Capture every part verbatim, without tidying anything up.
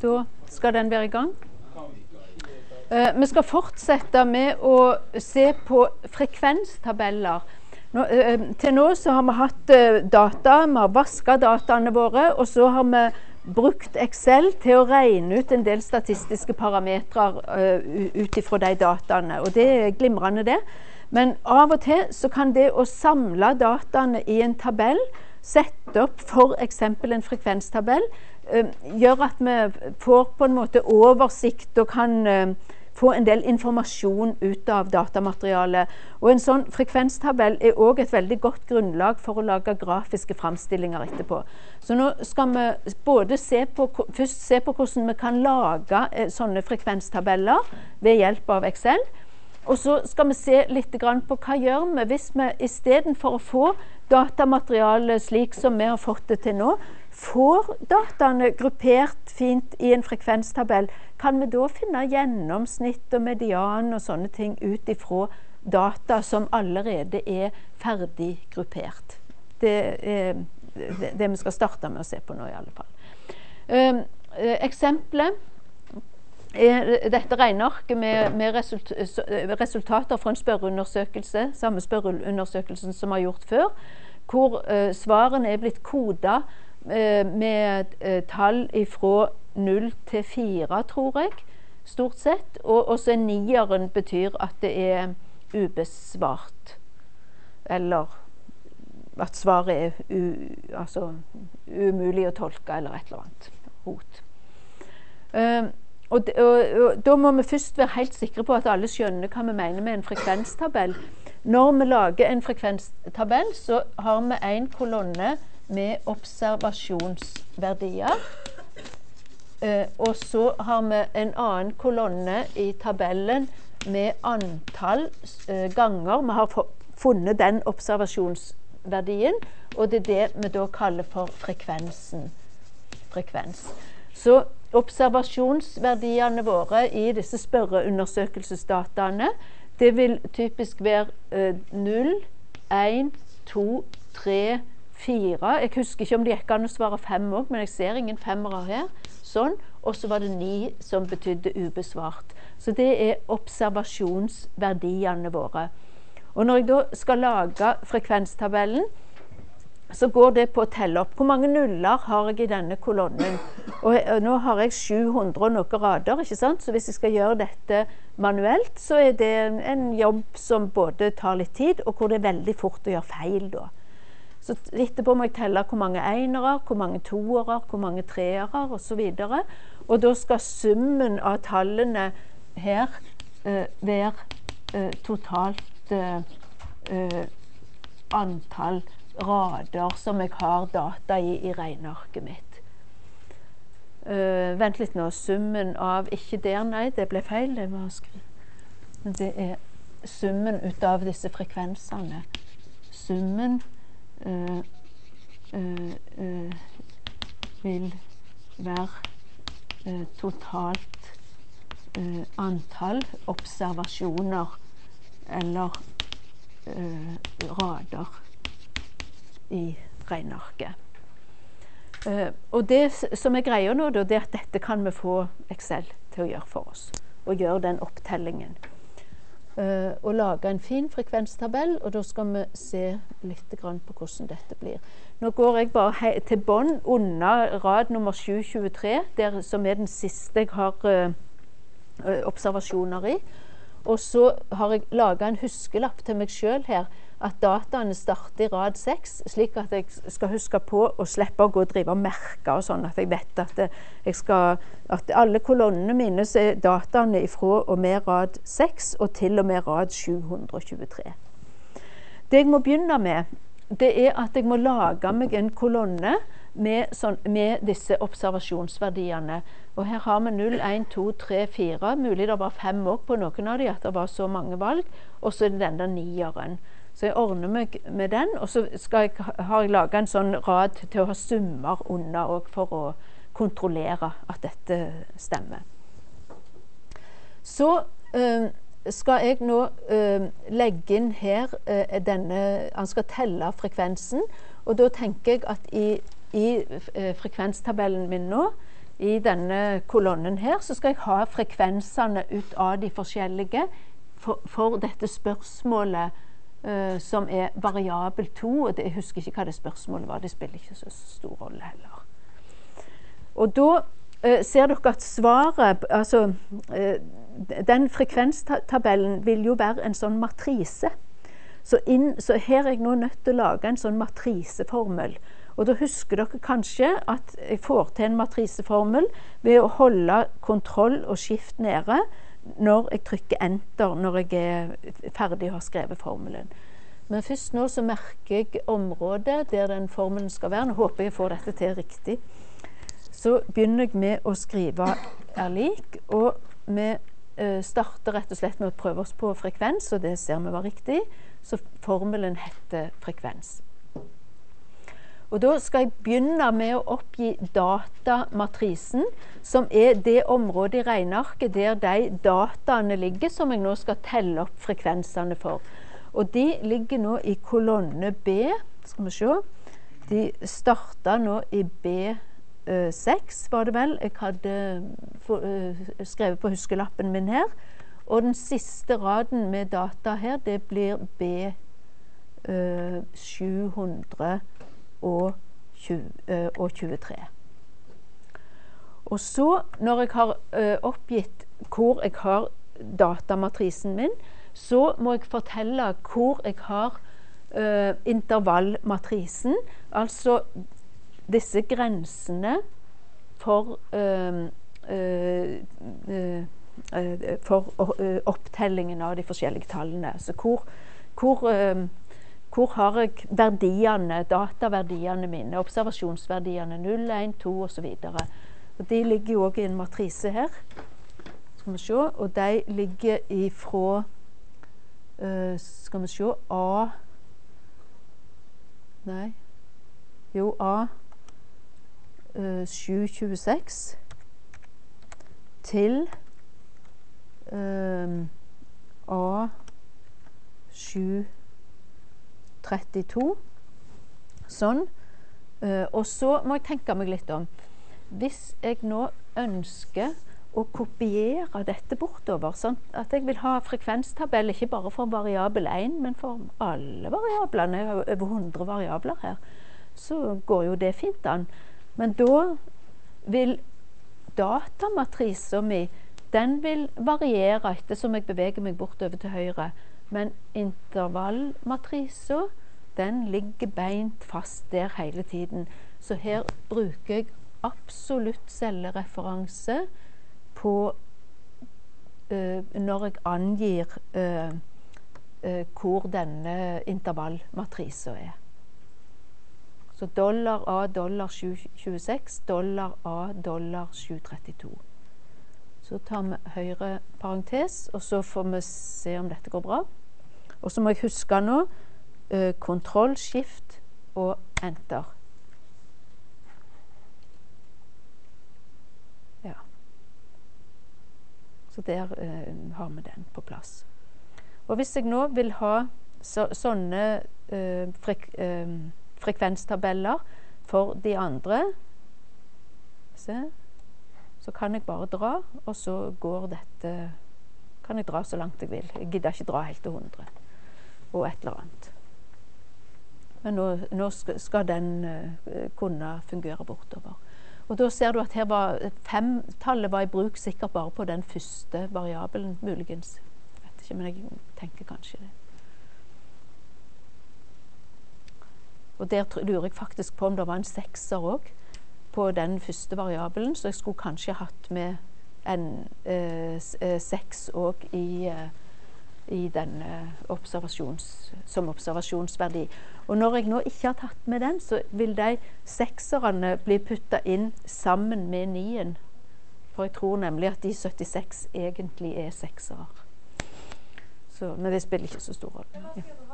Da skal den være i gang. Uh, vi skal fortsette med å se på frekvenstabeller. Nå, uh, til nå så har vi hatt uh, data, vi har vasket dataene våre, og så har vi brukt Excel til å regne ut en del statistiske parametre uh, ut ifra de dataene, og det er glimrende det. Men av og til så kan det å samle dataene i en tabell, sette opp for eksempel en frekvenstabell, uh, gjør at vi får på en måte oversikt og kan uh, få en del informasjon ut av datamaterialet. Og en sånn frekvenstabell er også et veldig godt grunnlag for å lage grafiske fremstillinger etterpå. Så nå skal vi både se på, først se på hvordan vi kan lage uh, sånne frekvenstabeller ved hjelp av Excel. Og så skal vi se litt grann på hva gjør vi hvis vi i stedet for å få datamateriale slik som vi har fått det til nå, får dataene gruppert fint i en frekvenstabell. Kan vi da finne gjennomsnitt og median og sånne ting ut ifra data som allerede er ferdig gruppert? Det er det, det vi skal starte med å se på nå i alle fall. Um, eksemplet er dette regnearket med, med result, resultater fra en spørreundersøkelse, samme spørreundersøkelsen som vi har gjort før, hvor uh, svarene er blitt kodet uh, med uh, tall fra null til fire, tror jeg, stort sett, og også nieren betyr at det er ubesvart, eller at svaret er u, altså, umulig å tolke, eller et eller annet rot. Uh, Og, og, og da må vi først være helt sikre på at alle skjønner hva vi mener med en frekvenstabell. Når vi lager en frekvenstabell, så har vi en kolonne med observasjonsverdier. Eh, og så har vi en annen kolonne i tabellen med antall eh, ganger vi har funnet den observasjonsverdien, og det er det vi da kaller for frekvensen. Frekvens. Så observasjonsverdiene våre i disse spørreundersøkelsesdataene, det vil typisk være uh, null, en, to, tre, fire. Jeg husker ikke om det gikk an å svare fem også, men jeg ser ingen femmere her. Sånn. Og så var det ni som betydde ubesvart. Så det er observasjonsverdiene våre. Og når jeg da skal lage frekvenstabellen, så går det på å telle opp. Hvor mange nuller har jeg i denne kolonnen? Og, og nå har jeg sju hundre og noen rader, ikke sant? Så hvis jeg skal gjøre dette manuelt, så er det en, en jobb som både tar litt tid, og hvor det er veldig fort å gjøre feil da. Så etterpå må jeg telle hvor mange enere, hvor mange toere, hvor mange treere, og så videre. Og da skal summen av tallene her uh, være uh, totalt uh, uh, antall rader som jeg har data i i regnearket mitt. Uh, vent litt nå, summen av, ikke der, nei, det ble feil, det må jeg skrive. Det er summen ut av disse frekvensene. Summen uh, uh, uh, vil være uh, totalt uh, antall observasjoner eller uh, rader i regnearket. Uh, og det som er greia nå, det er at dette kan vi få Excel til å gjøre for oss, og gjøre den opptellingen. Uh, og lage en fin frekvenstabell, og da skal vi se litt grann på hvordan dette blir. Nå går jeg bare til bånd under rad nummer sju tjuetre, der, som er den siste jeg har uh, observasjoner i. Og så har jeg laget en huskelapp til meg selv her, at dataene starter i rad seks, slik at jeg skal huske på å slippe å gå og drive og merke og sånn, at jeg vet at, jeg skal, at alle kolonnene mine så er dataene ifra og med rad seks og til og med rad sju hundre og tjuetre. Det jeg må begynne med, det er at jeg må lage meg en kolonne med, sånn, med disse observasjonsverdiene. Og her har vi null, en, to, tre, fire, mulig det var fem også på noen av de, at det var så mange valg, og så er det den der nieren. Så jeg ordner meg med den, og så skal jeg, har jeg laget en sånn rad til å ha summer under også for å kontrollere at dette stemmer. Så øh, skal jeg nå øh, legge inn her øh, denne, han skal telle frekvensen, og da tenker jeg at i, i øh, frekvenstabellen min nå, i denne kolonnen her, så skal jeg ha frekvensene ut av de forskjellige for, for dette spørsmålet uh, som er variabel to, og det, jeg husker ikke hva det spørsmålet var, det spiller ikke så stor rolle heller. Og da uh, ser dere at svaret, altså uh, den frekvenstabellen vil jo være en sånn matrise. Så, inn, så her er jeg nå nødt til å lage en sånn matriseformel. Og da husker dere kanskje at jeg får til en matriseformel ved å holde kontroll og skift nede når jeg trykker enter, når jeg er ferdig og har skrevet formelen. Men først nå så merker jeg området der den formelen skal være. Nå håper jeg får dette til riktig. Så begynner jeg med å skrive er lik, og vi uh, starter rett og slett med å prøve oss på frekvens, og det ser vi var riktig. Så formelen heter frekvens. Og da skal jeg begynne med å oppgi datamatrisen, som er det området i regnearket der de dataene ligger, som jeg nå skal telle opp frekvensene for. Og de ligger nå i kolonne B, skal vi se. De starter nå i B seks, var det vel. Jeg hadde for, uh, skrevet på huskelappen min her. Og den siste raden med data her, det blir B uh, sju hundre og tjuetre. Og så, når jeg har uh, oppgitt hvor jeg har datamatrisen min, så må jeg fortelle hvor jeg har uh, intervallmatrisen, altså disse grensene for, uh, uh, uh, uh, for uh, opptellingen av de forskjellige tallene. Så hvor, hvor uh, Hvor har jeg verdiene, dataverdiene mine, observasjonsverdiene null, en, to og så videre. Og de ligger jo også i en matrise her. Skal vi se, og de ligger ifra, uh, skal vi se, A, nei, jo A uh, sju tjueseks til uh, A sju trettito. Sånn. Uh, og så må jeg tenke meg litt om. Hvis jeg nå ønsker å kopiere dette bortover, sånn at jeg vil ha frekvenstabell ikke bare for variabel én, men for alle variablene, jeg har jo over hundre variabler her, så går jo det fint an. Men da vil datamatrisen min, den vil variere etter som jeg beveger meg bortover til høyre. Men intervallmatrisen, den ligger beint fast der hele tiden. Så her bruker jeg absolutt cellereferanse på uh, når jeg angir uh, uh, hvor denne intervallmatrisen er. Så dollar A, dollar sju tjueseks, dollar A, dollar sju trettito. Så tar vi høyre parentes, og så får vi se om dette går bra. Og så må jeg huske nå uh, kontroll, skift og enter. Ja. Så der uh, har vi den på plass. Og hvis jeg nå vil ha så, sånne uh, frek, uh, frekvenstabeller for de andre, se, så kan jeg bare dra, og så går dette, kan jeg dra så langt jeg vil. Jeg gidder ikke dra helt til hundre, og et eller annet. Men nå, nå skal den uh, kunne fungere bortover. Og da ser du at her var femtallet var i bruk sikkert bare på den første variabelen, muligens. Jeg vet ikke, men jeg tenker kanskje det. Og der lurer jeg faktisk på om det var en sekser også, på den første variabelen, så jeg skulle kanskje hatt med en eh, seks også i, eh, i denne observasjons, som observasjonsverdi. Og når jeg nå ikke har tatt med den, så vil de sekserne bli puttet inn sammen med nien. For jeg tror nemlig at de syttiseks egentlig er seksere. Så, men det spiller ikke så stor rolle.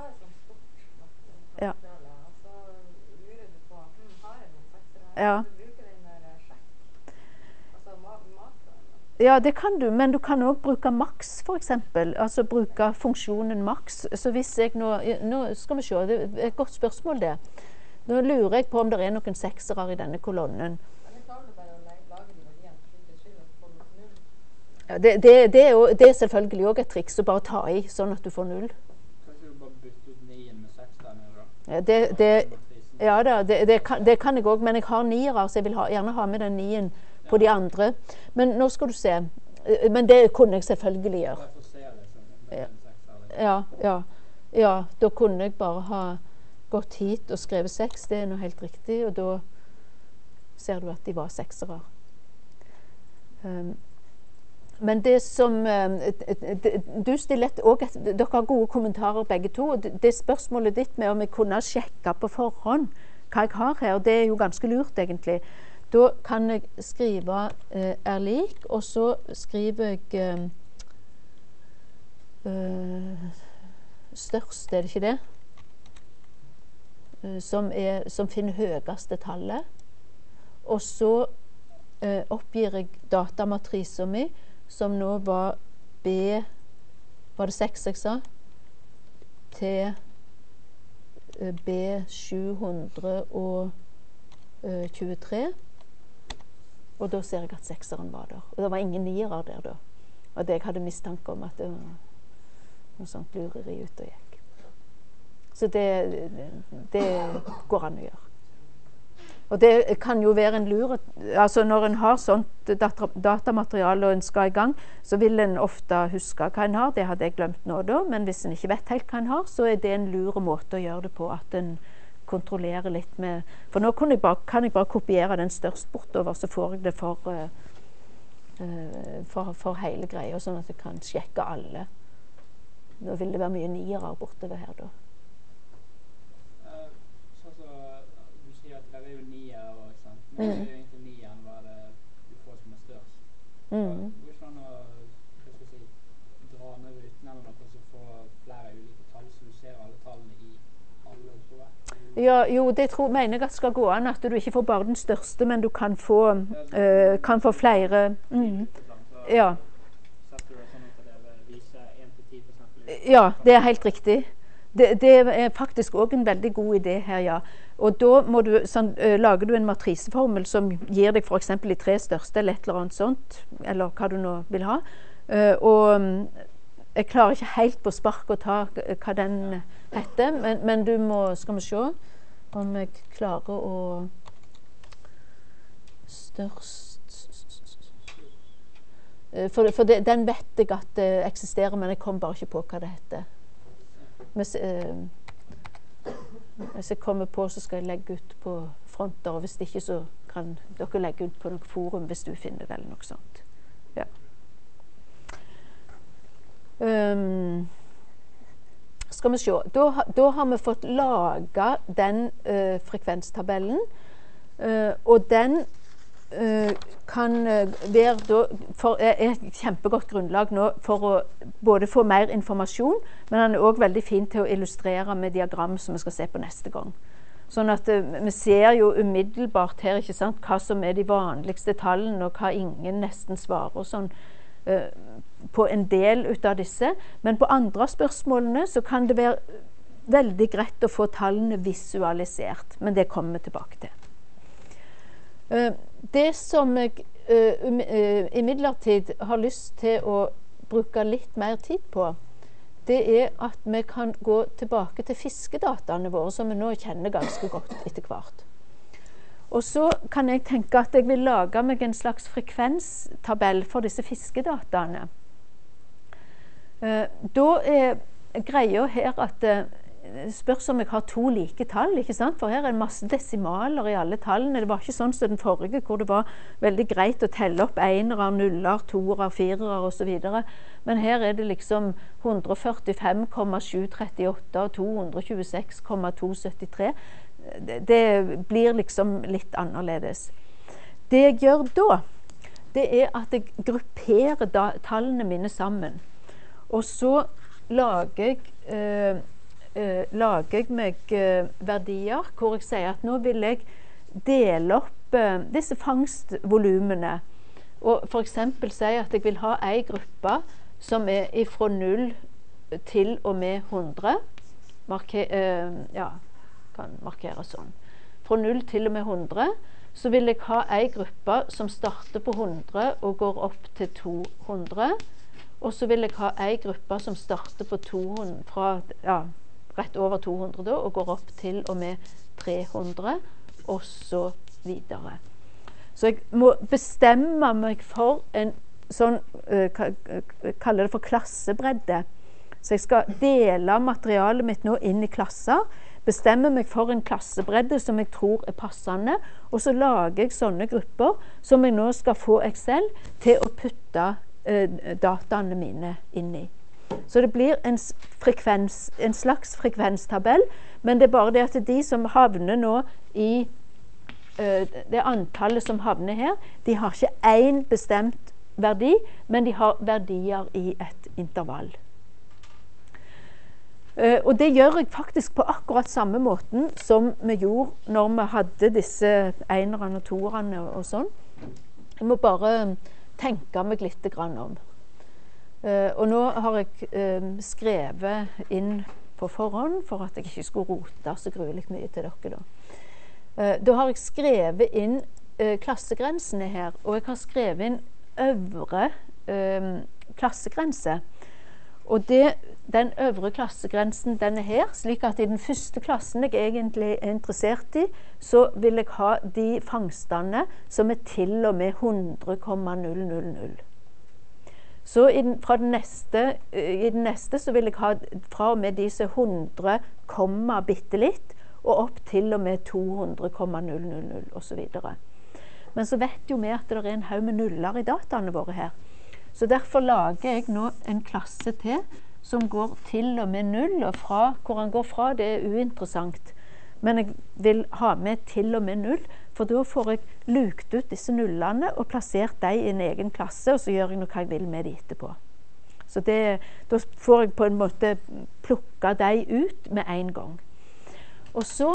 Ja. Ja. Ja, det kan du, men du kan også bruke maks for eksempel, altså bruke funksjonen maks. Så hvis jeg nå, nå skal vi se, det er et godt spørsmål det. Nå lurer jeg på om det er noen seksere i denne kolonnen. Ja, det, det, det, er jo, det er selvfølgelig også et triks å bare ta i, sånn at du får null. Kanskje du bare bytte ut nien med seks der nede da? Ja, det, det, ja da, det, det, kan, det kan jeg også, men jeg har niere, så jeg vil ha, gjerne ha med den nien på ja. de andre. Men nå skal du se. Men det kunne jeg selvfølgelig gjøre. Jeg får se det, så det er en sekser, liksom. Ja, ja, ja, da kunne jeg bare ha gått hit og skrevet seks, det er noe helt riktig, og da ser du at de var seksere. Um, men det som um, du stiller også, dere har gode kommentarer begge to, og det, det spørsmålet ditt med om jeg kunne sjekke på forhånd hva jeg har her, det er jo ganske lurt egentlig. Da kan jeg skrive uh, er lik, og så skriver jeg um, uh, størst, er det ikke det? Uh, som, er, som finner høyeste tallet. Og så uh, oppgir jeg datamatrisen min, som nå var B, var det seks jeg sa? Til uh, B sju hundre tjuetre. Og da ser jeg at sekseren var der. Og det var ingen niere der da. Og det jeg hadde mistanke om at det var noe sånt lureri ut og gikk. Så det, det går an å gjøre. Og det kan jo være en lure, altså når en har sånt data, datamateriale og en skal i gang, så vil en ofte huske hva en har, det hadde jeg glemt nå da, men hvis en ikke vet helt hva en har, så er det en lure måte å gjøre det på, at en kontrollerer litt med, for nå kan jeg bare, kan jeg bare kopiere den størst bortover, så får jeg det for, uh, uh, for, for hele greia, sånn at jeg kan sjekke alle. Da vil det være mye niere bortover her da. Men det er jo egentlig nieren hva det du får som er størst. Mm. Hvordan å si, dra ned uten eller noe så få flere ulike tall, så du ser alle tallene i alle oppover? Ja, jo, det tror, mener jeg at skal gå an, at du ikke får bare den største, men du kan få, uh, kan få flere. Mm. Ja. Setter du det sånn at det viser én til ti prosent? Ja, det er helt riktig. Det, det er faktisk også en veldig god idé her, ja. Og da må du, sånn, uh, lager du en matriseformel som gir deg for eksempel de tre største, eller et eller annet sånt, eller hva du nå vil ha. Uh, og um, jeg klarer ikke helt på spark å ta hva den heter, men, men du må, skal vi se om jeg klarer å størst uh, for, for det, den vet jeg at det eksisterer, men jeg kom bare ikke på hva det heter. Hvis, uh, hvis jeg kommer på, så skal jeg legge ut på fronter, og hvis ikke så kan dere legge ut på noen forum hvis du finner det, eller noe sånt. Ja. Um, skal vi se, da, da har vi fått laget den uh, frekvenstabellen, uh, og den uh, kan uh, være da, for, er et kjempegodt grunnlag nå for å både få mer informasjon, men den er også veldig fin til å illustrere med diagram som vi skal se på neste gang. Sånn at uh, vi ser jo umiddelbart her, ikke sant, hva som er de vanligste tallene, og hva ingen nesten svarer sånn, uh, på en del ut av disse. Men på andre spørsmålene så kan det være veldig greit å få tallene visualisert, men det kommer vi tilbake til. Uh, det som jeg uh, um, uh, imidlertid har lyst til å bruke litt mer tid på, det er at vi kan gå tilbake til fiskedataene våre, som vi nå kjenner ganske godt etter hvert. Og så kan jeg tenke at jeg vil lage meg en slags frekvenstabell for disse fiskedataene. Uh, da er greia her at uh, spørs om jeg har to like tall, ikke sant? For her er en masse desimaler i alle tallene. Det var ikke sånn som den forrige, hvor det var veldig greit å telle opp enere, nuller, toere, firere og så videre. Men her er det liksom one hundred forty-five komma sju trettiåtte og two hundred twenty-six komma two seventy-three. Det, det blir liksom litt annerledes. Det jeg gjør da, det er at jeg grupperer da, tallene mine sammen. Og så lager jeg øh, Uh, lager jeg meg uh, verdier hvor jeg sier at nå vil jeg dele opp uh, disse fangstvolumene, og for eksempel si at jeg vil ha en gruppe som er fra null til og med hundre. Marker, uh, ja, kan markere sånn. Fra null til og med hundre, så vil jeg ha en gruppe som starter på hundre og går opp til to hundre. Og så vil jeg ha en gruppe som starter på to hundre, fra, ja, rett over to hundre da, og går opp til og med tre hundre, og så videre. Så jeg må bestemme meg for en sånn, uh, kaller det for klassebredde. Så jeg skal dele materialet mitt nå inn i klasser, bestemme meg for en klassebredde som jeg tror er passende, og så lager jeg sånne grupper som jeg nå skal få Excel til å putte uh, dataene mine inn i. Så det blir en, frekvens, en slags frekvenstabell, men det er bare det at de som havner nå i uh, det antallet som havner her, de har ikke én bestemt verdi, men de har verdier i et intervall. Uh, og det gjør jeg faktisk på akkurat samme måten som vi gjorde når vi hadde disse enerne og toerne og, og sånn. Jeg må bare tenke meg litt grann om. Uh, og nå har jeg uh, skrevet inn på forhånd for at jeg ikke skulle rote så gruelig mye til dere da. Uh, da har jeg skrevet inn uh, klassegrensene her, og jeg har skrevet inn øvre uh, klassegrense. Og det, den øvre klassegrensen den er her, slik at i den første klassen jeg egentlig er interessert i, så vil jeg ha de fangstene som er til og med hundre komma null null null. Så i den, fra den neste, i den neste så vil jeg ha fra og med disse hundre komma bitte litt, og opp til og med to hundre komma null null null og så videre. Men så vet jo vi at det er en haug med nuller i dataene våre her. Så derfor lager jeg nå en klasse til som går til og med null, og fra, hvor han går fra det er uinteressant. Men jeg vil ha med til og med null, for da får jeg lukt ut disse nullene og plassert dem i en egen klasse, og så gjør jeg noe jeg vil med dem etterpå. Så det, da får jeg på en måte plukke dem ut med en gang. Og så,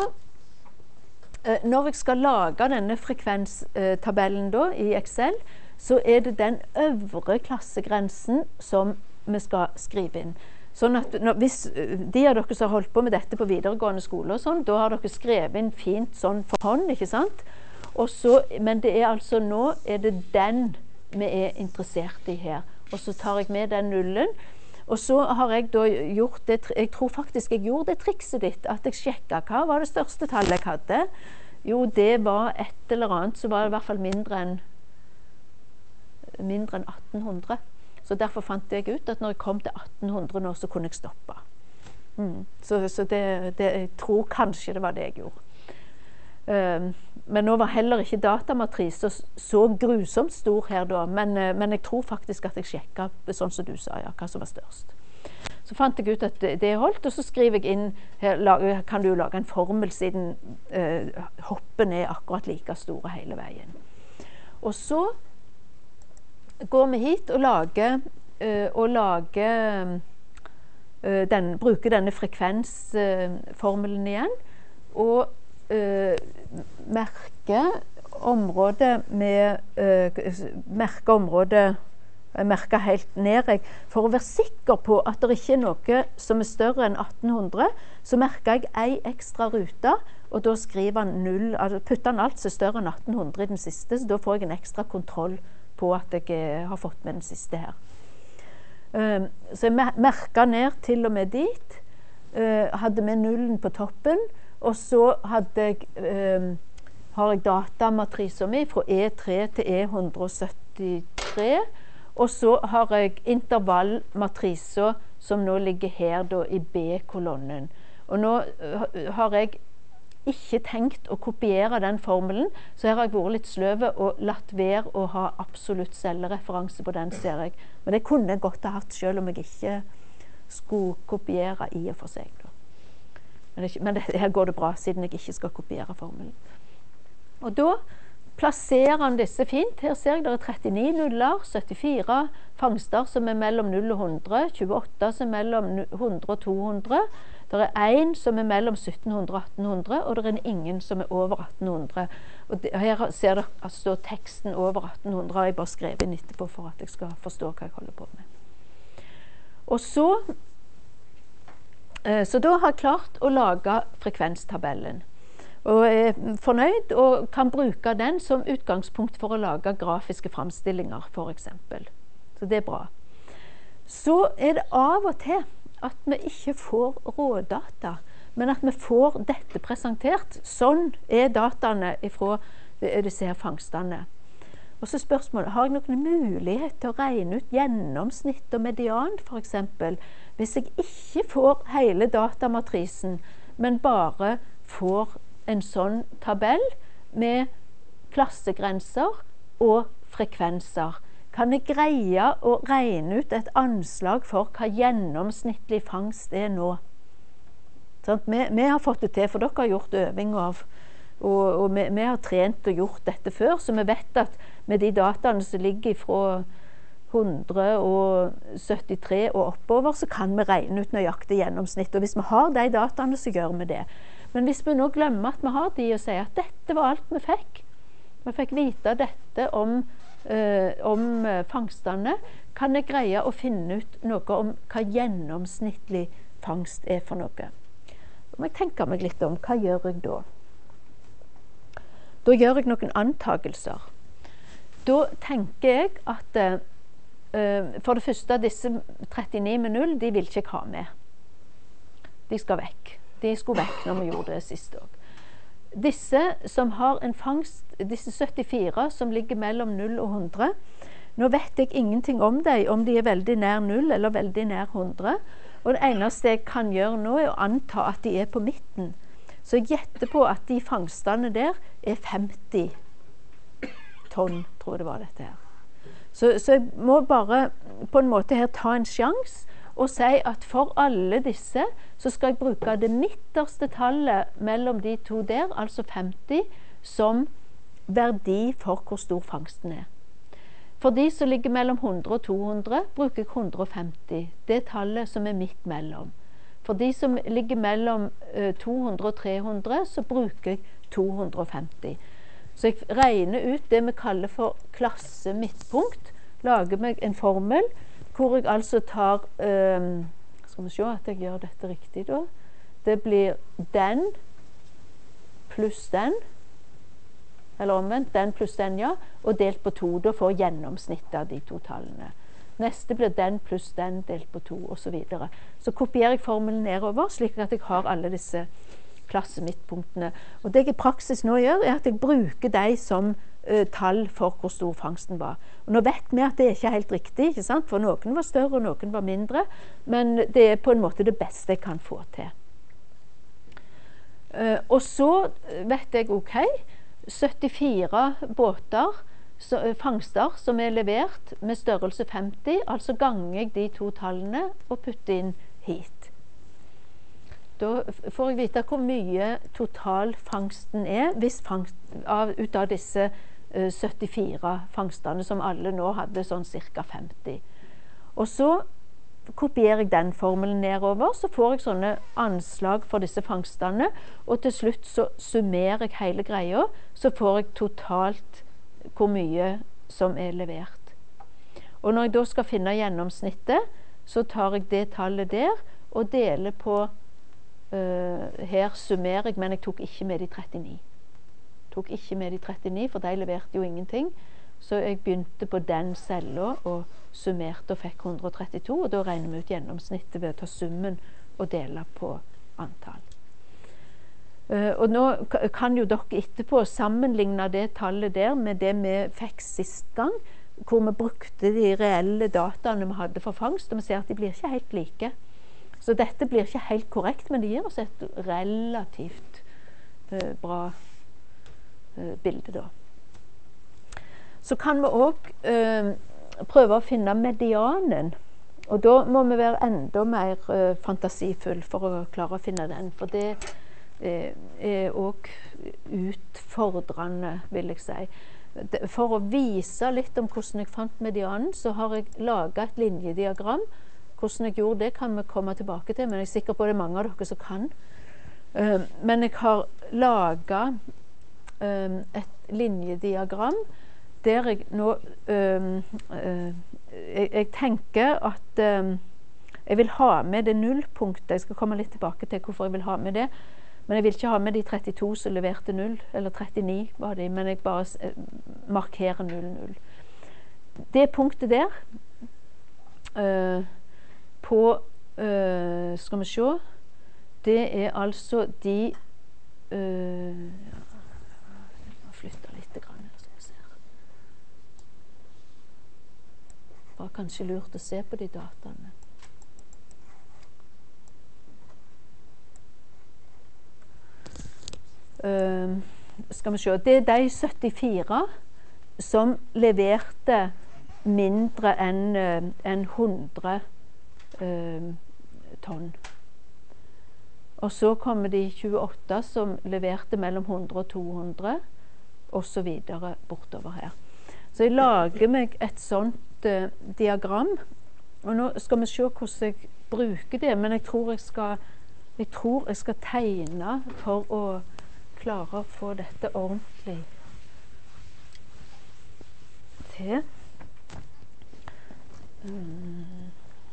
når jeg skal lage denne frekvenstabellen da, i Excel, så er det den øvre klassegrensen som vi skal skrive inn. Sånn at når, hvis de av dere som har holdt på med dette på videregående skole og sånn, da har dere skrevet inn fint sånn for hånd, ikke sant? Og så, men det er altså nå er det den vi er interessert i her. Og så tar jeg med den nullen, og så har jeg da gjort det, jeg tror faktisk jeg gjorde det trikset ditt, at jeg sjekket hva var det største tallet jeg hadde. Jo, det var et eller annet, så var det i hvert fall mindre enn mindre enn atten hundre. Så derfor fant jeg ut at når jeg kom til atten hundre nå, så kunne jeg stoppe. Mm. Så, så det, det, jeg tror kanskje det var det jeg gjorde. Um, men nå var heller ikke datamatrisen så, så grusomt stor her da, men, uh, men jeg tror faktisk at jeg sjekket, sånn som du sa, ja, hva som var størst. Så fant jeg ut at det, det holdt, og så skriver jeg inn, her lage, kan du jo lage en formel siden uh, hoppene er akkurat like store hele veien. Og så går vi hit og lager, uh, og lager uh, den, bruker denne frekvensformelen uh, igjen, og uh, merker området med uh, merker området jeg merker helt ned jeg, for å være sikker på at det ikke er noe som er større enn atten hundre, så merker jeg en ekstra rute, og da skriver han null, altså putter han alt som er større enn atten hundre i den siste, så da får jeg en ekstra kontroll på at jeg uh, har fått med den siste her. Uh, så jeg merket ned til og med dit, uh, hadde med nullen på toppen, og så hadde jeg, uh, har jeg datamatrisen min fra E tre til E ett syttitre, og så har jeg intervallmatrisen som nå ligger her da, i B-kolonnen. Og nå uh, har jeg ikke tenkt å kopiere den formelen, så her har jeg vært litt sløve og latt være å ha absolutt cellereferanse på den, ser jeg. Men det kunne jeg godt ha hatt selv om jeg ikke skulle kopiere i og for seg. Da. Men, det, men det, her går det bra, siden jeg ikke skal kopiere formelen. Og da plasserer han disse fint. Her ser jeg det er trettini nuller, syttifire fangster som er mellom null og hundre, tjueåtte som er mellom hundre og to hundre, det er en som er mellom sytten hundre og atten hundre, og det er ingen som er over atten hundre. Og det, her ser dere altså teksten over atten hundre, har jeg bare skrevet inn etterpå for at jeg skal forstå hva jeg holder på med. Og så, eh, så da har jeg klart å lage frekvenstabellen. og er fornøyd, og kan bruke den som utgangspunkt for å lage grafiske fremstillinger, for eksempel. Så det er bra. Så er det av og til at vi ikke får rådata, men at vi får dette presentert. Sånn er dataene fra disse her fangstene. Og så spørsmålet, har jeg noen mulighet til å regne ut gjennomsnitt og median, for eksempel, hvis jeg ikke får hele datamatrisen, men bare får en sånn tabell med klassegrenser og frekvenser? Kan jeg greie å regne ut et anslag for hva gjennomsnittlig fangst er nå? Sånn, vi, vi har fått det til, for dere har gjort øving av, og, og vi, vi har trent og gjort dette før, så vi vet at med de dataene som ligger fra hundre syttitre og oppover, så kan vi regne ut nøyaktig gjennomsnitt. Og hvis vi har de dataene, så gjør vi det. Men hvis vi nå glemmer at vi har de, og sier at dette var alt vi fikk, vi fikk vite dette om, øh, om fangstene, kan jeg greie å finne ut noe om hva gjennomsnittlig fangst er for noe. Da må jeg tenke meg litt om, hva gjør jeg da? Da gjør jeg noen antagelser. Da tenker jeg at øh, for det første, disse trettini med null, de vil ikke jeg ha med. De skal vekk. De skulle vekk når vi gjorde det sist år. Disse som har en fangst, disse syttifire som ligger mellom null og hundre, nå vet jeg ingenting om dem, om de er veldig nær null eller veldig nær hundre. Og det eneste jeg kan gjøre nå er å anta at de er på midten. Så jeg gjetter på at de fangstene der er femti tonn, tror jeg det var dette her. Så, så jeg må bare på en måte her ta en sjans og si at for alle disse så skal jeg bruke det midterste tallet mellom de to der, altså femti, som verdi for hvor stor fangsten er. For de som ligger mellom hundre og to hundre, bruker jeg hundre og femti. Det er tallet som er midt mellom. For de som ligger mellom uh, to hundre og tre hundre, så bruker jeg to hundre og femti. Så jeg regner ut det vi kaller for klasse midtpunkt, lager meg en formel, hvor jeg altså tar, um, skal vi se at jeg gjør dette riktig da, det blir den pluss den, eller omvendt, den pluss den, ja, og delt på to, da får gjennomsnittet av de to tallene. Neste blir den pluss den delt på to, og så videre. Så kopierer jeg formelen nedover, slik at jeg har alle disse klassemiddpunktene. Og det jeg i praksis nå gjør, er at jeg bruker de som uh, tall for hvor stor fangsten var. Og nå vet vi at det er ikke helt riktig, ikke sant? For noen var større og noen var mindre, men det er på en måte det beste jeg kan få til. Uh, og så vet jeg, ok, syttifire båter, så, uh, fangster som er levert med størrelse femti, altså ganger jeg de to tallene og putter inn hit. Da får jeg vite hvor mye totalfangsten er hvis fangst, av, ut av disse uh, syttifire fangstene som alle nå hadde sånn cirka femti. Og så kopierer jeg den formelen nedover, så får jeg sånne anslag for disse fangstene, og til slutt så summerer jeg hele greia, så får jeg totalt hvor mye som er levert. Og når jeg da skal finne gjennomsnittet, så tar jeg det tallet der og deler på Uh, her summerer jeg, men jeg tok ikke med de trettini. Tok ikke med de trettini, for de leverte jo ingenting. Så jeg begynte på den cella og summerte og fikk hundre og trettito, og da regner vi ut gjennomsnittet ved å ta summen og dele på antall. Uh, og nå kan jo dere etterpå sammenligne det tallet der med det vi fikk sist gang, hvor vi brukte de reelle dataene vi hadde for fangst, og vi ser at de blir ikke helt like. Så dette blir ikke helt korrekt, men det gir oss et relativt uh, bra uh, bilde da. Så kan vi også uh, prøve å finne medianen, og da må vi være enda mer uh, fantasifull for å klare å finne den, for det uh, er også utfordrende, vil jeg si. For å vise litt om hvordan jeg fant medianen, så har jeg laget et linjediagram. Hvordan jeg gjorde det kan vi komme tilbake til, men jeg er sikker på at det er mange av dere som kan. Uh, men jeg har laget um, et linjediagram der jeg nå um, uh, jeg, jeg tenker at um, jeg vil ha med det nullpunktet. Jeg skal komme litt tilbake til hvorfor jeg vil ha med det. Men jeg vil ikke ha med de trettito som leverte null, eller trettini var de, men jeg bare eh, markerer null null. Det punktet der, eh, på, eh, skal vi se, det er altså de, eh, jeg må flytte litt grann, så vi ser. Bare kanskje lurt å se på de dataene. Uh, skal vi se, det er de syttifire som leverte mindre enn uh, en hundre uh, tonn. Og så kommer de tjueåtte som leverte mellom hundre og to hundre, og så videre bortover her. Så jeg lager meg et sånt uh, diagram, og nå skal vi se hvordan jeg bruker det, men jeg tror jeg skal, jeg tror jeg skal tegne for å klare å få dette ordentlig til. Mm.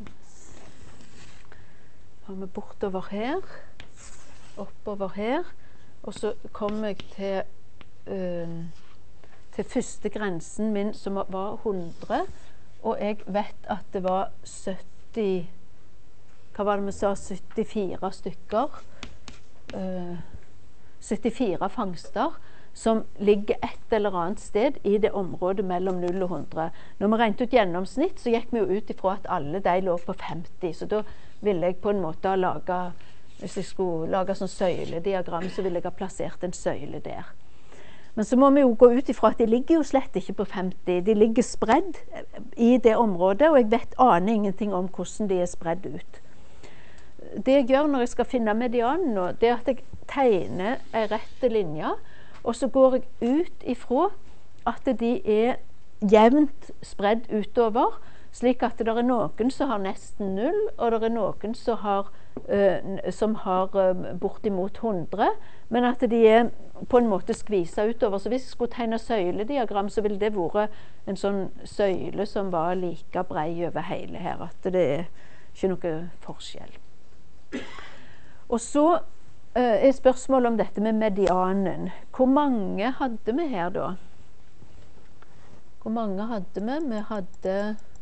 Har vi bortover her, oppover her, og så kommer jeg til, uh, til første grensen min som var hundre, og jeg vet at det var sytti, hva var det vi sa, syttifire stykker, uh, syttifire fangster som ligger et eller annet sted i det området mellom null og hundre. Når vi regnet ut gjennomsnitt, så gikk vi jo ut ifra at alle de lå på femti, så da ville jeg på en måte lage, hvis jeg skulle lage sånn søylediagram, så ville jeg ha plassert en søyle der. Men så må vi jo gå ut ifra at de ligger jo slett ikke på femti, de ligger spredd i det området, og jeg vet aner ingenting om hvordan de er spredd ut. Det jeg gjør når jeg skal finne medianen nå, det er at jeg tegner en rette linje, og så går jeg ut ifra at de er jevnt spredd utover, slik at det er noen som har nesten null, og det er noen som har, uh, som har uh, bortimot hundre, men at de er på en måte skvisa utover. Så hvis jeg skulle tegne søylediagram, så ville det vært en sånn søyle som var like brei over hele her, at det er ikke noe forskjell. Og så uh, er spørsmålet om dette med medianen. Hvor mange hadde vi her da? Hvor mange hadde vi? Vi hadde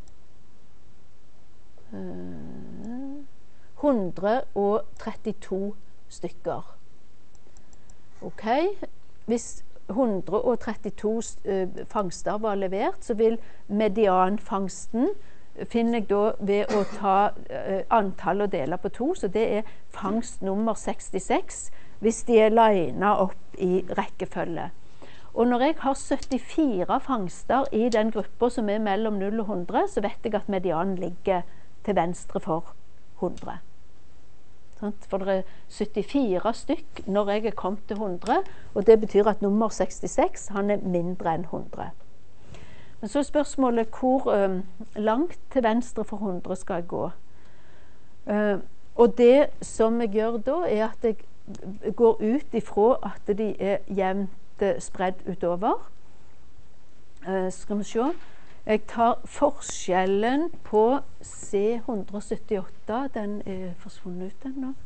uh, hundre og trettito stykker. Ok, hvis hundre og trettito uh, fangster var levert, så vil medianfangsten finner jeg da ved å ta uh, antall og dele på to, så det er fangst nummer sekstiseks, hvis de er linet opp i rekkefølge. Og når jeg har syttifire fangster i den gruppa som er mellom null og hundre, så vet jeg at medianen ligger til venstre for hundre. For det er syttifire stykk når jeg er kommet til hundre, og det betyr at nummer sekstiseks, han er mindre enn hundre. Men så er spørsmålet hvor um, langt til venstre for hundre skal jeg gå. Uh, og det som jeg gjør da, er at jeg går ut ifra at de er jevnt uh, spredd utover. Uh, skal vi se. Jeg tar forskjellen på C one seventy-åtte, den er forsvunnet ut den nå.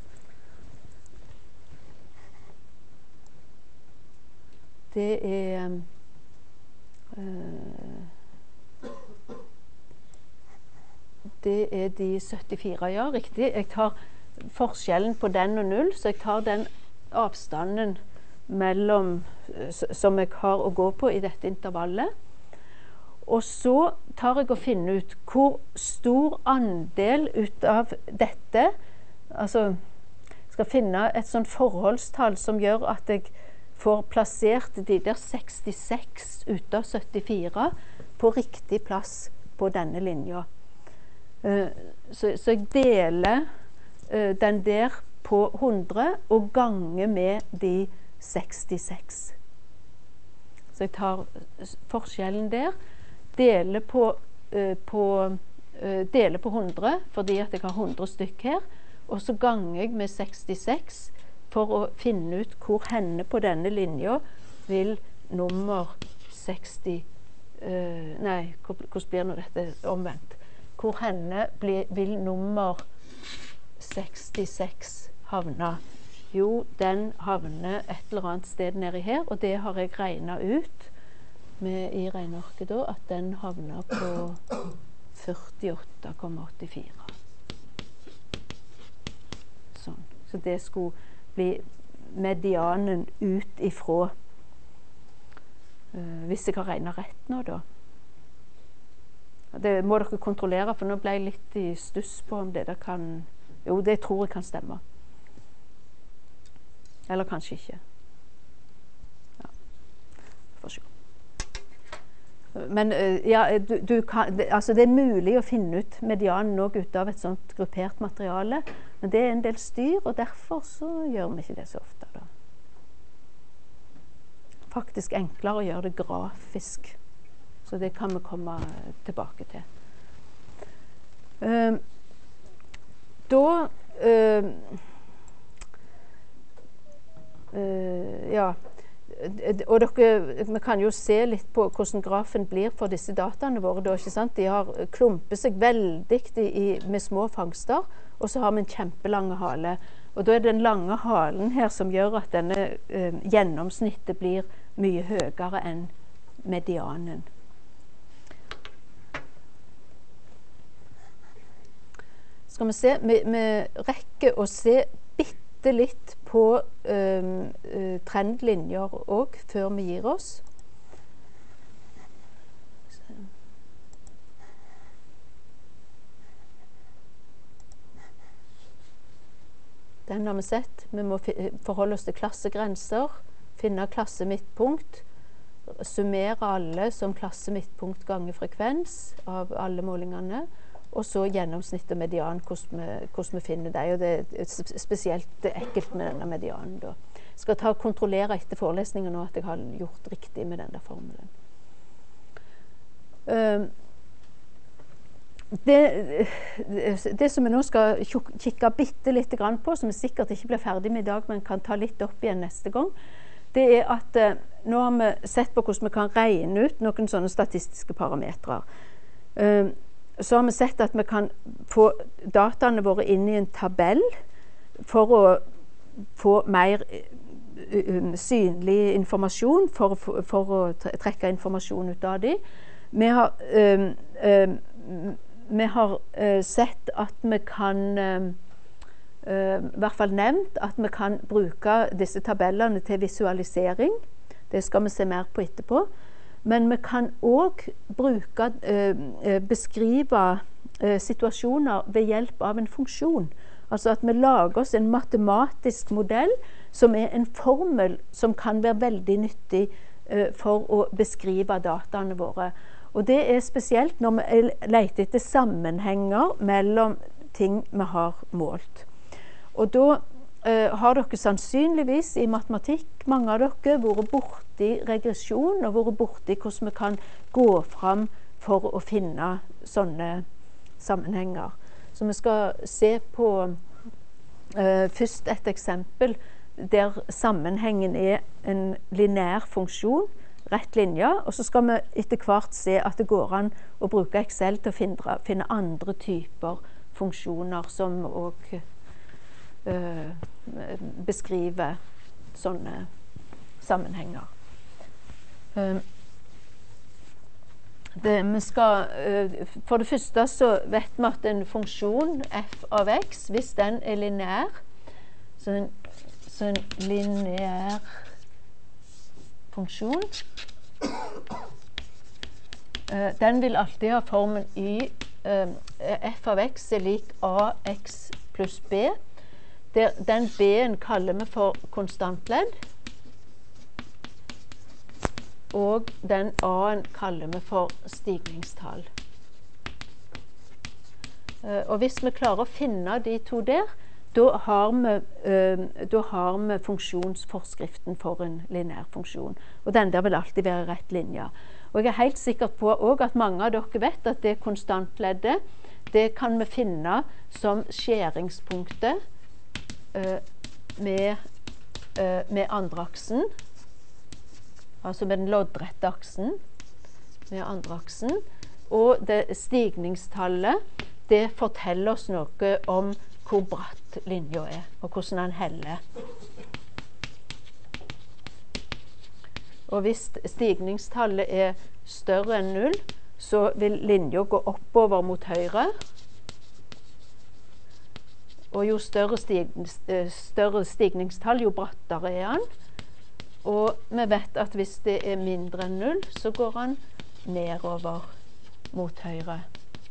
Det er um, det er de syttifire, ja, riktig. Jeg tar forskjellen på den og null, så jeg tar den avstanden mellom, som jeg har å gå på i dette intervallet. Og så tar jeg og finner ut hvor stor andel ut av dette, altså skal finne et sånt forholdstall som gjør at jeg får plassert de der sekstiseks ut av syttifire på riktig plass på denne linja. Uh, så, så jeg deler uh, den der på hundre og ganger med de sekstiseks. Så jeg tar forskjellen der, deler på, uh, på, uh, deler på hundre, fordi at jeg har hundre stykk her, og så ganger jeg med sekstiseks, for å finne ut hvor henne på denne linja vil nummer seksti, uh, nei, hvordan blir nå dette omvendt? Hvor henne bli, vil nummer sekstiseks havne Jo, den havner et eller annet sted nedi her, og det har jeg regnet ut med i regnearket da, at den havner på førtiåtte komma åttifire. Sånn. Så det skulle bli medianen ut ifra, uh, hvis jeg har regnet rett nå da. Det må dere kontrollere, for nå ble jeg litt i stuss på om det der kan, jo, det tror jeg kan stemme. Eller kanskje ikke. Ja, får se. Men uh, ja, du, du kan, det, altså det er mulig å finne ut medianen nå ut av et sånt gruppert materiale, men det er en del styr, og derfor så gjør vi ikke det så ofte da. Faktisk enklere å gjøre det grafisk, så det kan vi komme tilbake til. Uh, da uh, uh, ja, og dere, vi kan jo se litt på hvordan grafen blir for disse dataene våre da, ikke sant? De har klumpet seg veldig i, i, med små fangster, og så har vi en kjempelange hale. Og da er det den lange halen her som gjør at denne eh, gjennomsnittet blir mye høyere enn medianen. Skal vi se, vi, vi rekker å se bitte litt på um, uh, trendlinjer også, før vi gir oss. Den har vi sett. Vi må forholde oss til klassegrenser, finne klassemidtpunkt, summere alle som klassemidtpunkt ganger frekvens av alle målingene, og så gjennomsnitt og median, hvordan vi, hvordan vi finner det. Og det er spesielt ekkelt med denne medianen da. Jeg skal ta og kontrollere etter forelesningen nå at jeg har gjort riktig med denne formelen. Um, det, det som vi nå skal kikke bitte litt grann på, som vi sikkert ikke blir ferdig med i dag, men kan ta litt opp igjen neste gang, det er at uh, nå har vi sett på hvordan vi kan regne ut noen sånne statistiske parametre. Um, Så har vi sett at vi kan få dataene våre inn i en tabell for å få mer uh, synlig informasjon, for, for, for å trekke informasjon ut av dem. Vi har, um, um, vi har uh, sett at vi kan, um, uh, i hvert fall nevnt, at vi kan bruke disse tabellene til visualisering. Det skal vi se mer på etterpå. Men vi kan også bruke, uh, beskrive uh, situasjoner ved hjelp av en funksjon. Altså at vi lager oss en matematisk modell som er en formel som kan være veldig nyttig uh, for å beskrive dataene våre. Og det er spesielt når vi leter etter sammenhenger mellom ting vi har målt. Og da Uh, har dere sannsynligvis i matematikk, mange av dere, vært borti regresjon og vært borti hvordan vi kan gå fram for å finne sånne sammenhenger. Så vi skal se på uh, først et eksempel der sammenhengen er en lineær funksjon, rett linje, og så skal vi etter hvert se at det går an å bruke Excel til å finne, finne andre typer funksjoner som også Uh, beskrive sånne sammenhenger. Uh, det, vi skal, uh, for det første så vet vi at en funksjon f av x, hvis den er lineær, så en, så en lineær funksjon, uh, den vil alltid ha formen y. Uh, f av x er lik ax pluss b. Der, den b-en kaller vi for konstantledd, og den a-en kaller vi for stigningstall. Uh, og hvis vi klarer å finne de to der, da har vi, uh, da har vi funksjonsforskriften for en lineær funksjon. Og den der vil alltid være rett linje. Og jeg er helt sikker på også at mange av dere vet at det konstantleddet, det kan vi finne som skjæringspunktet Uh, med, uh, med andre aksen, altså med den loddrette aksen, med andre aksen, og det stigningstallet, det forteller oss noe om hvor bratt linja er, og hvordan den heller. Og hvis stigningstallet er større enn null, så vil linja gå oppover mot høyre. Og jo større, stig, større stigningstall, jo brattere er den. Og vi vet at hvis det er mindre enn null, så går den nedover mot høyre.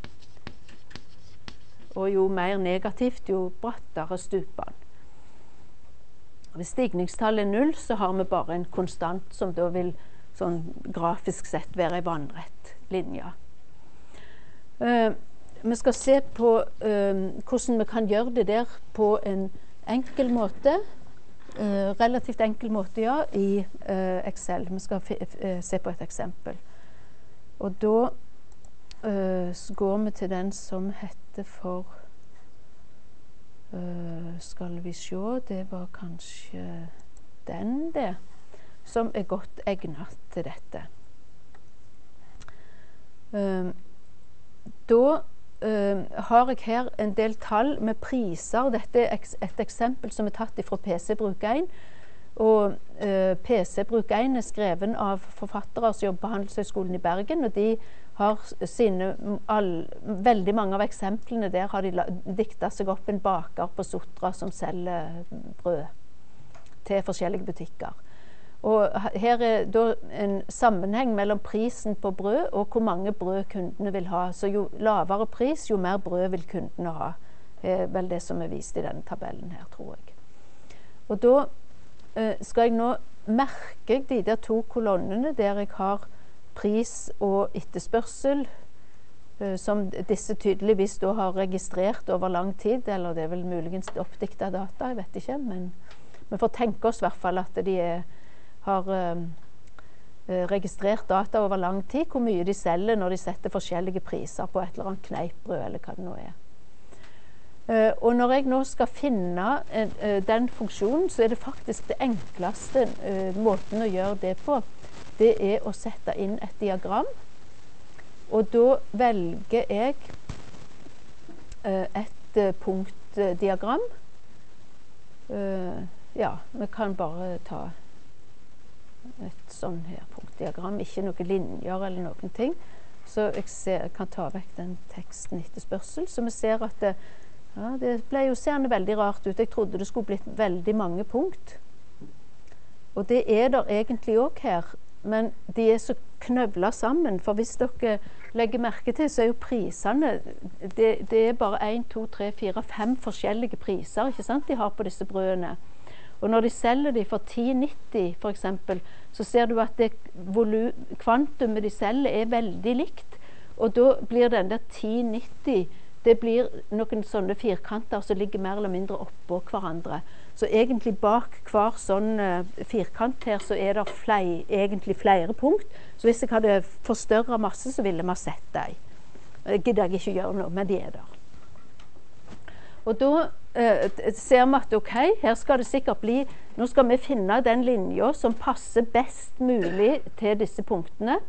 Og jo mer negativt, jo brattere stuper den. Hvis stigningstallet er null, så har vi bare en konstant som da vil sånn grafisk sett være en vannrett linje. Uh, vi skal se på uh, hvordan vi kan gjøre det der på en enkel måte. Uh, relativt enkel måte, ja, i uh, Excel. Vi skal uh, se på et eksempel. Og da uh, går vi til den som heter for uh, skal vi se, det var kanskje den det, som er godt egnet til dette. Uh, da uh, har jeg her en del tall med priser. Dette er eks et eksempel som er tatt fra P C Bruk én. Og uh, P C Bruk én er skreven av forfattere som jobber på Handelshøyskolen i Bergen, og de har sine, all, veldig mange av eksemplene der har de diktet seg opp en baker på Sotra som selger brød til forskjellige butikker. Og her er da en sammenheng mellom prisen på brød og hvor mange brød kundene vil ha. Så jo lavere pris, jo mer brød vil kundene ha. Det er vel det som er vist i denne tabellen her, tror jeg. Og da eh, skal jeg nå merke de der to kolonnene der jeg har pris og etterspørsel, eh, som disse tydeligvis da har registrert over lang tid, eller det er vel muligens oppdiktet data, jeg vet ikke, men vi får tenke oss i hvert fall at de er har uh, registrert data over lang tid, hvor mye de selger når de setter forskjellige priser på et eller annet kneippbrød, eller hva det nå er. Uh, og når jeg nå skal finne uh, uh, den funksjonen, så er det faktisk det enkleste uh, måten å gjøre det på. Det er å sette inn et diagram, og da velger jeg uh, et uh, punktdiagram. Uh, ja, vi kan bare ta et sånn her punktdiagram, ikke noen linjer eller noen ting. Så jeg, ser, jeg kan ta vekk den teksten etterspørsel, så vi ser at det, ja, det ble jo seende veldig rart ut. Jeg trodde det skulle blitt veldig mange punkt. Og det er der egentlig også her, men de er så knøvlet sammen, for hvis dere legger merke til, så er jo prisene, det, det er bare en, to, tre, fire, fem forskjellige priser, ikke sant, de har på disse brødene. Og når de selger de for ti nitti for eksempel, så ser du at det kvantumet de selger er veldig likt. Og da blir den der ti nitti, det blir noen sånne firkanter som ligger mer eller mindre oppå hverandre. Så egentlig bak hver sånn uh, firkant her, så er det flei, egentlig flere punkt. Så hvis jeg hadde forstørret masse, så ville man sett dem. Det gidder jeg ikke gjøre noe, men de er der. Og da uh, ser vi at ok, her skal det sikkert bli, nå skal vi finne den linja som passer best mulig til disse punktene.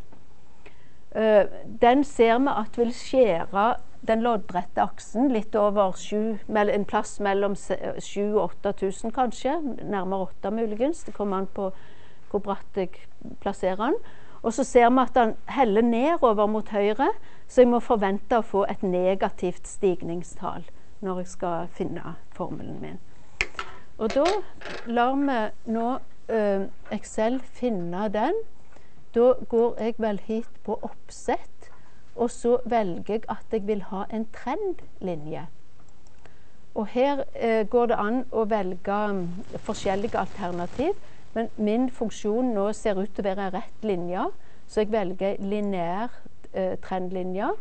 Uh, den ser vi at vil skjære den loddrette aksen litt over sju, en plass mellom sju og åtte tusen kanskje, nærmere åtte muligens, det kommer an på hvor bratt jeg plasserer den. Og så ser vi at den heller nedover mot høyre, så jeg må forvente å få et negativt stigningstall når jeg skal finne formelen min. Og da lar vi nå uh, Excel finne den. Da går jeg vel hit på oppsett, og så velger jeg at jeg vil ha en trendlinje. Og her uh, går det an å velge um, forskjellige alternativ, men min funksjon nå ser ut til å være en rett linje, så jeg velger lineær uh, trendlinje.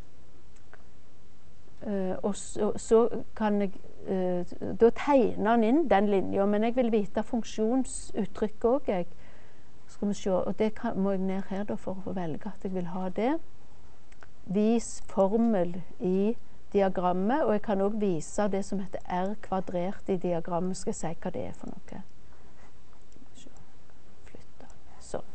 Uh, og så, så kan jeg uh, da tegne den inn den linja, men jeg vil vite funksjonsuttrykk også. Jeg. Skal vi se, og det kan, må jeg ned her da for å velge at jeg vil ha det. Vis formel i diagrammet, og jeg kan også vise det som heter R kvadrert i diagrammet. Skal jeg si hva det er for noe? Flytte. Sånn.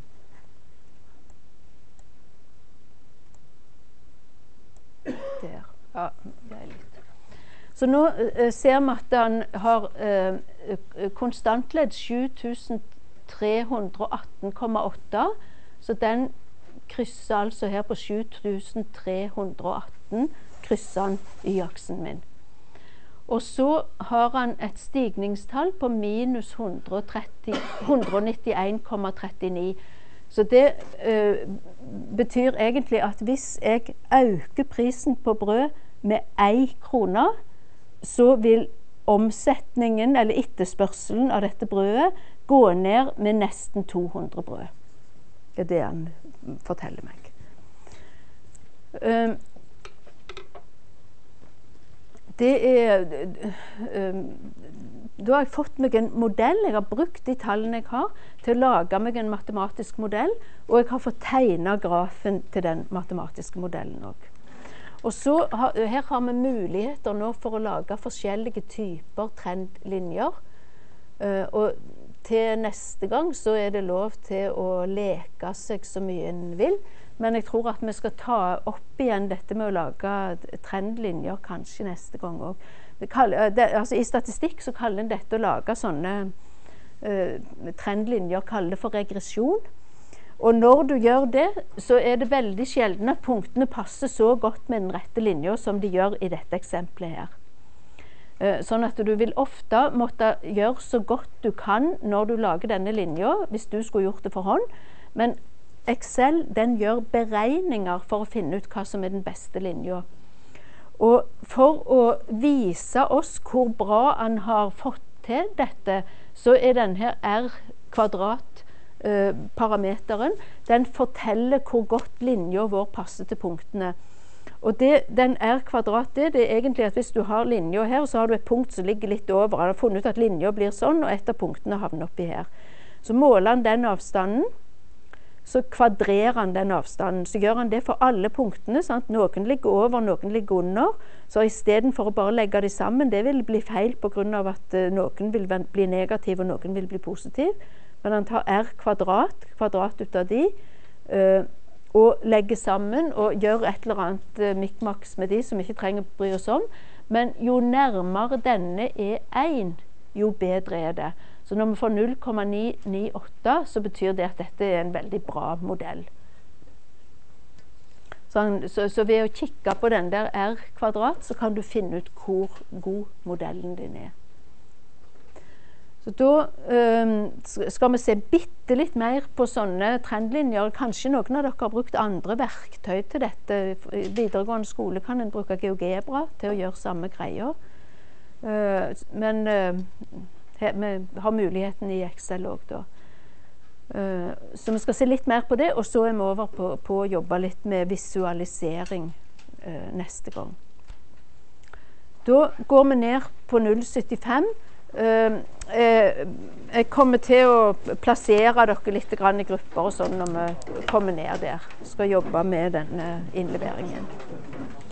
Der. Ja, det er litt. Så nå uh, ser vi at han har uh, konstantledd sju tusen tre hundre og atten komma åtte, så den krysser altså her på sju tusen tre hundre og atten, krysser han y-aksen min. Og så har han et stigningstall på minus hundre og nittien komma trettini. Så det uh, betyr egentlig at hvis jeg øker prisen på brød med ei krone, så vil omsetningen, eller etterspørselen av dette brødet, gå ned med nesten to hundre brød. Det er det han forteller meg. Um, det er um, Da har jeg fått meg en modell. Jeg har brukt de tallene jeg har til å lage meg en matematisk modell, og jeg har fått tegne grafen til den matematiske modellen også. Og så har, her har vi muligheter nå for å lage forskjellige typer trendlinjer. Uh, og til neste gang så er det lov til å leke seg så mye en vil. Men jeg tror at vi skal ta opp igjen dette med å lage trendlinjer kanskje neste gang også. Altså, I statistikk så kaller en dette å lage sånne uh, trendlinjer kaller for regresjon. Og når du gjør det, så er det veldig sjelden at punktene passer så godt med den rette linja som de gjør i dette eksempelet her. Uh, sånn at du vil ofte måtte gjøre så godt du kan når du lager denne linja, hvis du skulle gjort det for hånd. Men Excel den gjør beregninger for å finne ut hva som er den beste linja. Og for å vise oss hvor bra han har fått til dette, så er denne R-kvadrat-parameteren, uh, den forteller hvor godt linja vår passer til punktene. Og det, den R-kvadrat, det, det er egentlig at hvis du har linja her, så har du et punkt som ligger litt over. Han har funnet ut at linja blir sånn, og et av punktene havner oppi her. Så måler han den avstanden, så kvadrerer han den avstanden. Så gjør han det for alle punktene, sant? Noen ligger over, noen ligger under. Så i stedet for å bare legge de sammen, det vil bli feil på grunn av at uh, noen vil bli negativ og noen vil bli positiv. Men han tar R kvadrat, kvadrat ut av de, uh, og legger sammen og gjør et eller annet uh, mikmaks med de som vi ikke trenger å bry oss om. Men jo nærmere denne er én, jo bedre er det. Så når vi får null komma ni ni åtte, så betyr det at dette er en veldig bra modell. Så, så, så ved å kikke på den der R-kvadrat, så kan du finne ut hvor god modellen din er. Så da um, skal vi se bitte litt mer på sånne trendlinjer. Kanskje noen av dere har brukt andre verktøy til dette. I videregående skole kan en bruke GeoGebra til å gjøre samme greier. Uh, men uh, vi har muligheten i Excel også da. Uh, så vi skal se litt mer på det, og så er vi over på, på å jobbe litt med visualisering uh, neste gang. Da går vi ned på null komma syttifem. Uh, uh, jeg kommer til å plassere dere litt grann i grupper og sånn når vi kommer ned der. Vi skal jobbe med denne innleveringen.